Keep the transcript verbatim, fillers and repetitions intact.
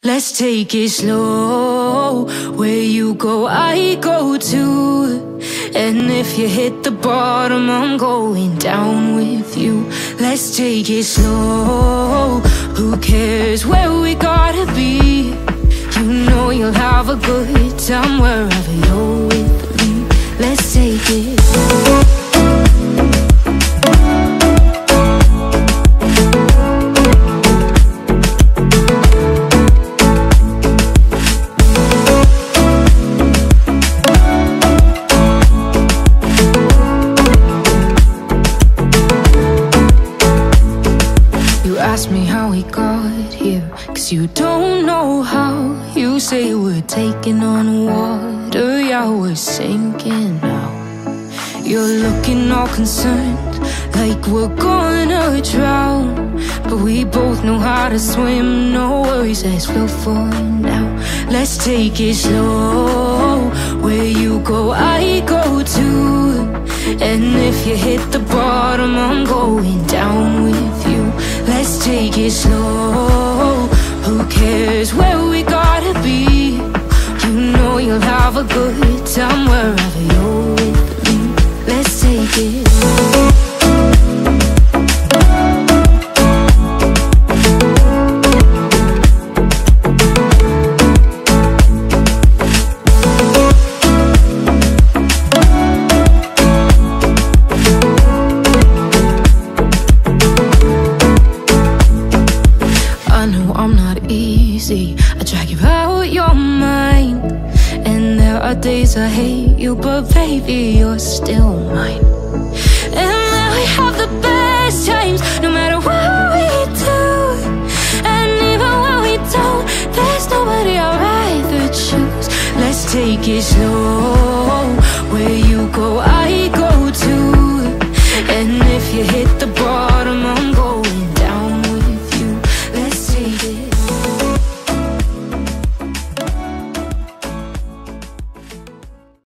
Let's take it slow. Where you go, I go too. And if you hit the bottom, I'm going down with you. Let's take it slow. Who cares where we gotta be? You know you'll have a good time wherever you're with me. Let's take it slow. Ask me how we got here, cause you don't know how. You say we're taking on water, yeah, we're sinking now. You're looking all concerned, like we're gonna drown. But we both know how to swim, no worries as we'll fall now. Let's take it slow. Where you go, I go too. And if you hit the bottom, I'm going down with you. Let's take it slow. Who cares where we gotta be? You know you'll have a good time wherever you're with me. Let's take it slow. I drag you out your mind, and there are days I hate you, but baby, you're still mine. And then we have the best times, no matter what we do. And even when we don't, there's nobody I'd rather choose. Let's take it slow. Where you go, I go too. And if you hit the bottom, I'm